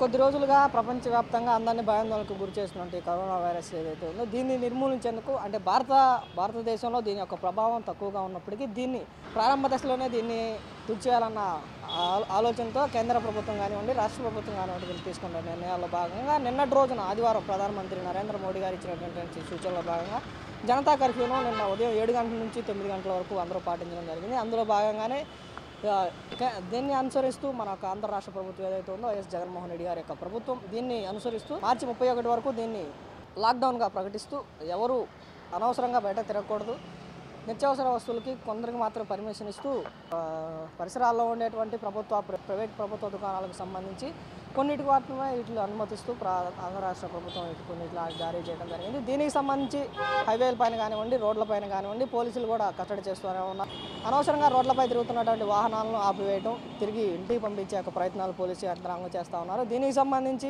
కొద్ది రోజులుగా ప్రపంచవ్యాప్తంగా అందరినీ భయాందోళనకు గురి చేసినటువంటి కరోనా వైరస్ ఏదైతే ఉందో దీన్ని నిర్మూలించేందుకు అంటే భారతదేశంలో దీని యొక్క ప్రభావం తక్కువగా ఉన్నప్పటికీ దీన్ని ప్రారంభ దశలోనే దీన్ని తుడిచేయాలన్న ఆలోచనతో కేంద్ర ప్రభుత్వం కానివ్వండి రాష్ట్ర ప్రభుత్వం కానివ్వండి వీళ్ళు తీసుకున్న నిర్ణయాల్లో భాగంగా నిన్నటి రోజున ఆదివారం ప్రధానమంత్రి నరేంద్ర మోడీ గారు ఇచ్చినటువంటి సూచనలో భాగంగా జనతా కర్ఫ్యూను నిన్న ఉదయం 7 గంటల నుంచి 9 గంటల వరకు అందరూ పాటించడం జరిగింది. అందులో భాగంగానే దీన్ని అనుసరిస్తూ మన ఆంధ్ర రాష్ట్ర ప్రభుత్వం ఏదైతే ఉందో జగన్ మోహన్ రెడ్డి గారి యొక్క ప్రభుత్వం దీన్ని అనుసరిస్తూ మార్చి 31 వరకు దీన్ని లాక్డౌన్గా ప్రకటిస్తూ ఎవరు అనవసరంగా బయట తిరగకూడదు, నిత్యావసర వస్తువులకి కొందరికి మాత్రం పర్మిషన్ ఇస్తూ పరిసరాల్లో ఉండేటువంటి ప్రైవేట్ ప్రభుత్వ దుకాణాలకు సంబంధించి కొన్నిటికి మాత్రమే వీటిని అనుమతిస్తూ ఆంధ్ర రాష్ట్ర ప్రభుత్వం కొన్నిటిని జారీ చేయడం జరిగింది. దీనికి సంబంధించి హైవేల పైన కానివ్వండి రోడ్లపైన కానివ్వండి పోలీసులు కూడా కట్టడి చేస్తూనే ఉన్నారు. అనవసరంగా రోడ్లపై తిరుగుతున్నటువంటి వాహనాలను ఆపివేయడం, తిరిగి ఇంటికి పంపించే ప్రయత్నాలు పోలీసు యంత్రాంగం చేస్తూ ఉన్నారు. దీనికి సంబంధించి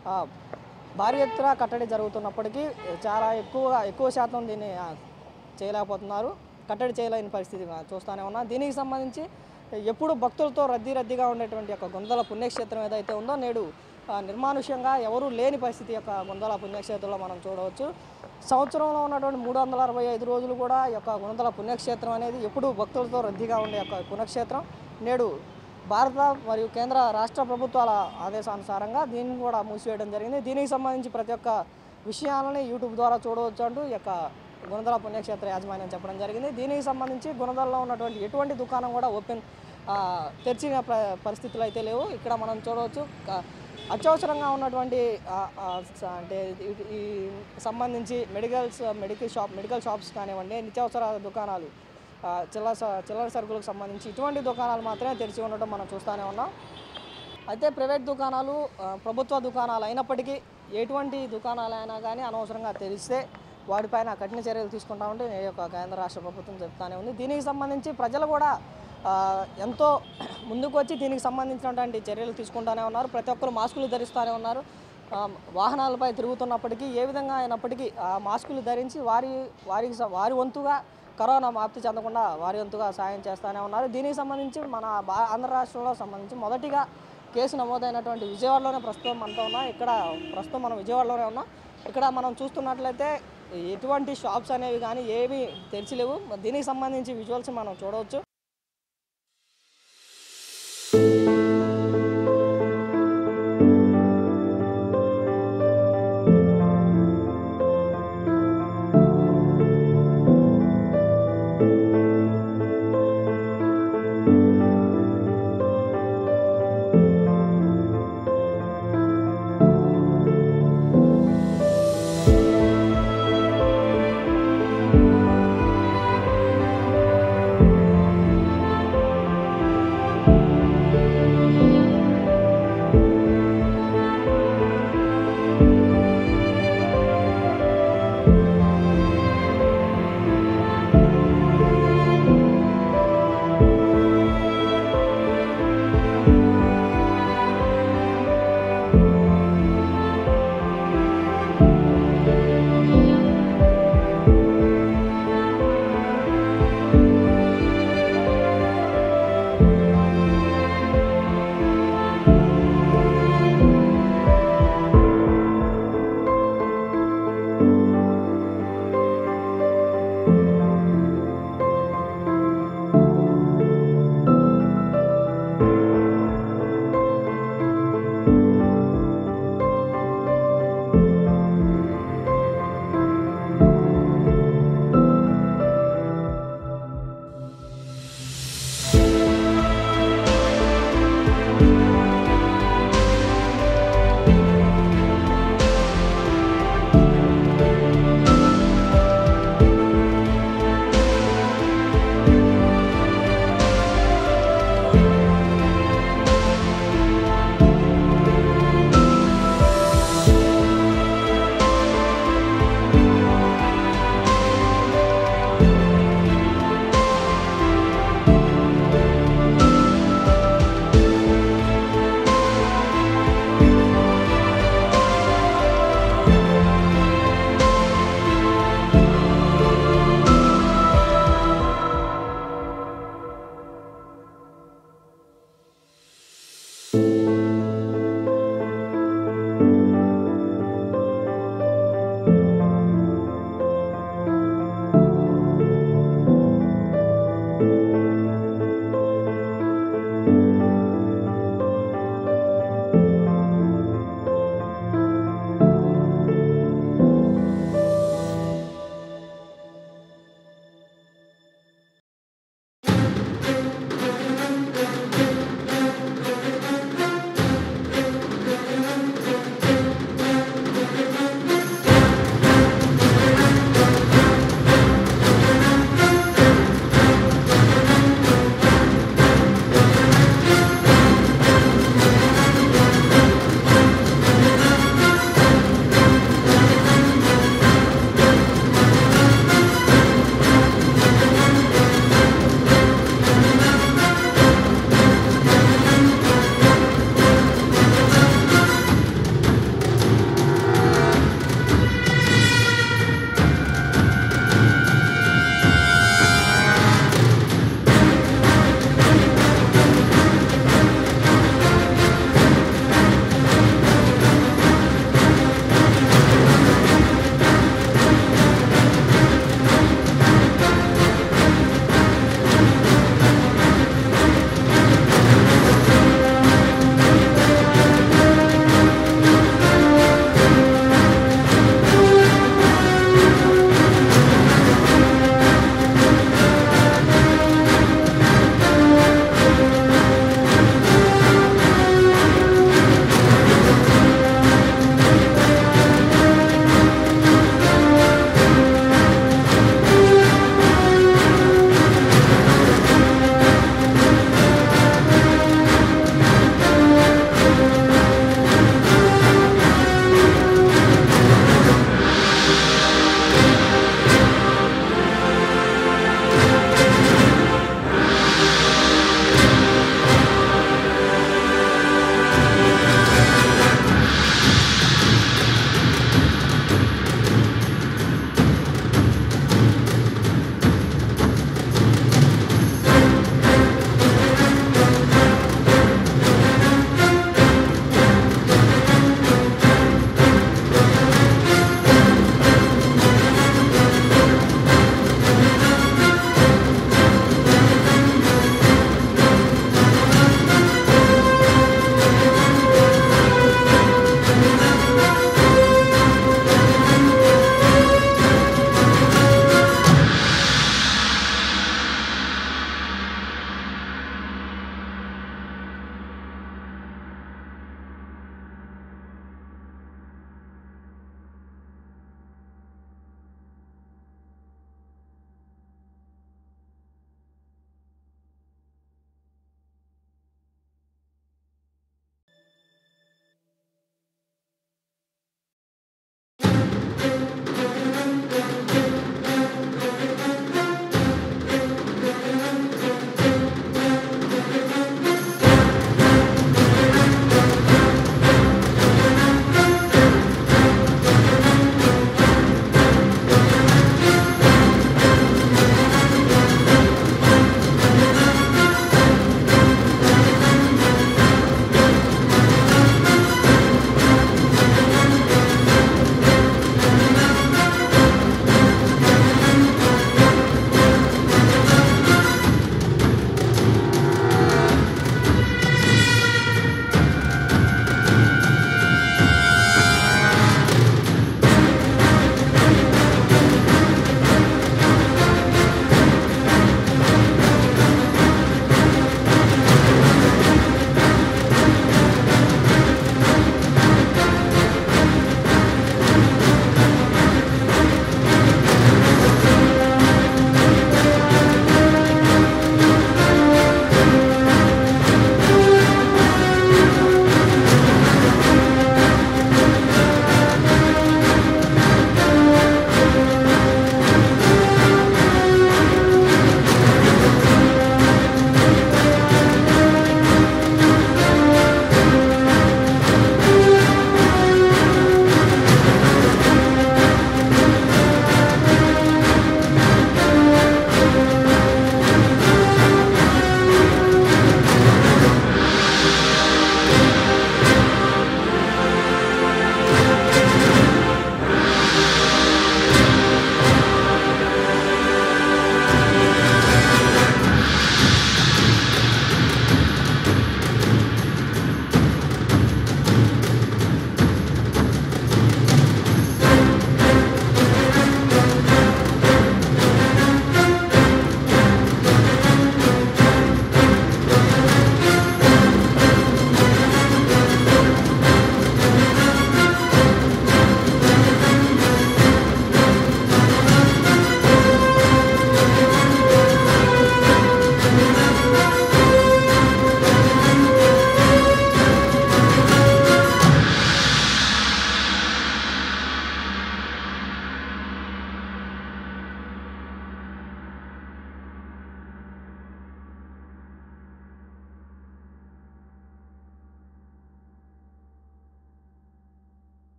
భారీ ఎత్తున కట్టడి జరుగుతున్నప్పటికీ చాలా ఎక్కువ శాతం దీన్ని చేయలేకపోతున్నారు, కట్టడి చేయలేని పరిస్థితి చూస్తూనే ఉన్నాం. దీనికి సంబంధించి ఎప్పుడు భక్తులతో రద్దీగా ఉండేటువంటి యొక్క గుందల పుణ్యక్షేత్రం ఏదైతే ఉందో నేడు నిర్మానుష్యంగా ఎవరూ లేని పరిస్థితి యొక్క గుందల పుణ్యక్షేత్రంలో మనం చూడవచ్చు. సంవత్సరంలో ఉన్నటువంటి 365 రోజులు కూడా ఈ యొక్క గుందల పుణ్యక్షేత్రం అనేది ఎప్పుడు భక్తులతో రద్దీగా ఉండే యొక్క పుణ్యక్షేత్రం నేడు భారత మరియు కేంద్ర రాష్ట్ర ప్రభుత్వాల ఆదేశానుసారంగా దీన్ని కూడా మూసివేయడం జరిగింది. దీనికి సంబంధించి ప్రతి ఒక్క విషయాలని యూట్యూబ్ ద్వారా చూడవచ్చు అంటూ ఈ యొక్క గుణదల పుణ్యక్షేత్ర యాజమాన్యం చెప్పడం జరిగింది. దీనికి సంబంధించి గుణదలలో ఉన్నటువంటి ఎటువంటి దుకాణం కూడా తెరిచిన పరిస్థితులు అయితే లేవు. ఇక్కడ మనం చూడవచ్చు అత్యవసరంగా ఉన్నటువంటి అంటే ఈ సంబంధించి మెడికల్ షాప్స్ కానివ్వండి, నిత్యావసర దుకాణాలు, చిల్లర సరుకులకు సంబంధించి ఇటువంటి దుకాణాలు మాత్రమే తెరిచి ఉండటం మనం చూస్తూనే ఉన్నాం. అయితే ప్రైవేట్ దుకాణాలు ప్రభుత్వ దుకాణాలు అయినప్పటికీ ఎటువంటి దుకాణాలైనా కానీ అనవసరంగా తెరిస్తే వాటిపైన కఠిన చర్యలు తీసుకుంటామంటే ఈ యొక్క కేంద్ర రాష్ట్ర ప్రభుత్వం చెప్తానే ఉంది. దీనికి సంబంధించి ప్రజలు కూడా ఎంతో ముందుకు వచ్చి దీనికి సంబంధించినటువంటి చర్యలు తీసుకుంటూనే ఉన్నారు. ప్రతి ఒక్కరు మాస్కులు ధరిస్తూనే ఉన్నారు. వాహనాలపై తిరుగుతున్నప్పటికీ ఏ విధంగా అయినప్పటికీ మాస్కులు ధరించి వారి వంతుగా కరోనా వ్యాప్తి చెందకుండా వారి వంతుగా సాయం చేస్తూనే ఉన్నారు. దీనికి సంబంధించి మన ఆంధ్ర రాష్ట్రంలో సంబంధించి మొదటిగా కేసు నమోదైనటువంటి విజయవాడలోనే ప్రస్తుతం మనతో ఉన్నాం. ప్రస్తుతం మనం విజయవాడలోనే ఉన్నాం. ఇక్కడ మనం చూస్తున్నట్లయితే ఎటువంటి షాప్స్ అనేవి కానీ ఏవి తెరిచిలేవు. దీనికి సంబంధించి విజువల్స్ మనం చూడవచ్చు.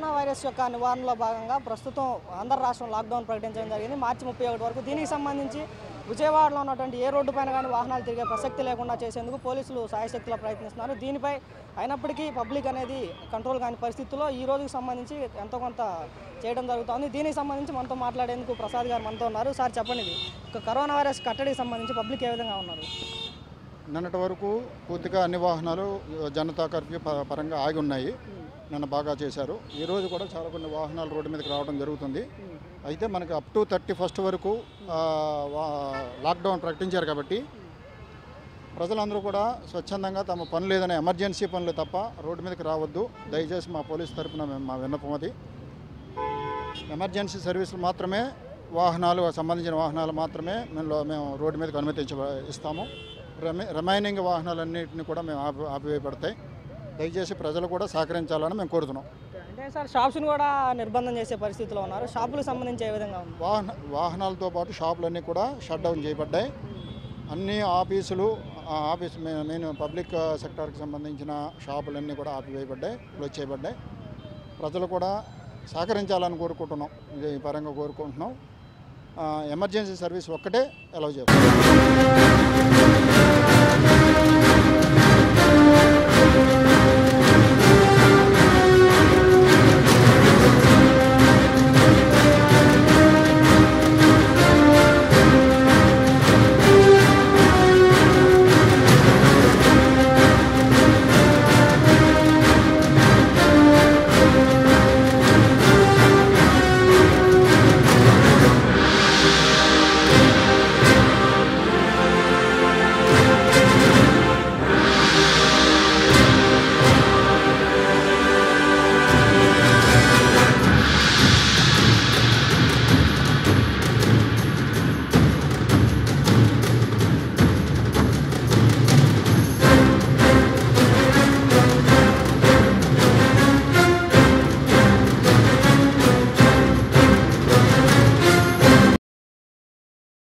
కరోనా వైరస్ యొక్క నివారణలో భాగంగా ప్రస్తుతం ఆంధ్ర రాష్ట్రం లాక్డౌన్ ప్రకటించడం జరిగింది మార్చి 31 వరకు. దీనికి సంబంధించి విజయవాడలో ఉన్నటువంటి ఏ రోడ్డు పైన కానీ వాహనాలు తిరిగే ప్రసక్తి లేకుండా చేసేందుకు పోలీసులు సాయశక్తిలో ప్రయత్నిస్తున్నారు. దీనిపై అయినప్పటికీ పబ్లిక్ అనేది కంట్రోల్ కాని పరిస్థితుల్లో ఈ రోజుకు సంబంధించి ఎంతో కొంత చేయడం జరుగుతుంది. దీనికి సంబంధించి మనతో మాట్లాడేందుకు ప్రసాద్ గారు మనతో ఉన్నారు. సార్ చెప్పండి, ఇది కరోనా వైరస్ కట్టడికి సంబంధించి పబ్లిక్ ఏ విధంగా ఉన్నారు? నిన్నటి వరకు పూర్తిగా అన్ని వాహనాలు జనతా కర్ఫ్యూ పరంగా ఆగి ఉన్నాయి. నిన్న బాగా చేశారు. ఈరోజు కూడా చాలా కొన్ని వాహనాలు రోడ్డు మీదకి రావడం జరుగుతుంది. అయితే మనకి అప్ టు 31 వరకు లాక్డౌన్ ప్రకటించారు కాబట్టి ప్రజలందరూ కూడా స్వచ్ఛందంగా తమ పనులు ఏదైనా ఎమర్జెన్సీ పనులు తప్ప రోడ్డు మీదకి రావద్దు. దయచేసి మా పోలీస్ తరఫున మా విన్నపం అది. ఎమర్జెన్సీ సర్వీసులు మాత్రమే సంబంధించిన వాహనాలు మాత్రమే మేము రోడ్డు మీదకి ఇస్తాము. రిమైనింగ్ వాహనాలన్నింటినీ కూడా మేము ఆపివేయబడతాయి. దయచేసి ప్రజలు కూడా సహకరించాలని మేము కోరుతున్నాం. అంటే సార్ షాప్స్ని కూడా నిర్బంధం చేసే పరిస్థితిలో ఉన్నారు. షాపులకు సంబంధించి ఏ విధంగా ఉంది? వాహనాలతో పాటు షాపులన్నీ కూడా షట్ డౌన్ చేయబడ్డాయి. అన్ని మెయిన్ పబ్లిక్ సెక్టార్కి సంబంధించిన షాపులన్నీ కూడా ఆపివేయబడ్డాయి, క్లోజ్ చేయబడ్డాయి. ప్రజలు కూడా సహకరించాలని కోరుకుంటున్నాం. ఈ పరంగా కోరుకుంటున్నాం. ఎమర్జెన్సీ సర్వీస్ ఒక్కటే అలౌ చేస్తాం.